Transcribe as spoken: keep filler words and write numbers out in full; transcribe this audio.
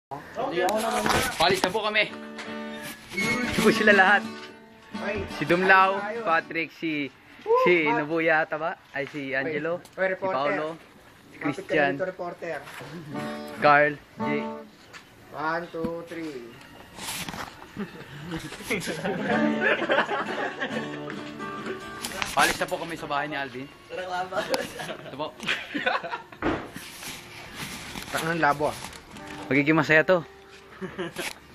Palis na po kami. Ito po sila lahat. Si Dumlao, Patrick, si si Nobuya ata ba? Ay si Angelo, si Paolo, si Christian, Carl, J. One, two, three. Palis na po kami sa bahay ni Alvin. Ito po. Tangan labo ah. Magiging masaya to.